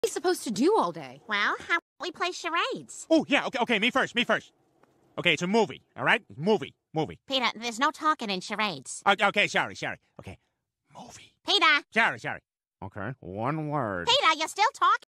he supposed to do all day? Well, how about we play charades? Oh, yeah, okay, me first. Okay, it's a movie, all right? Movie. Peter, there's no talking in charades. Okay, sorry. Okay, movie. Peter! Sorry. Okay, one word. Peter, you're still talking.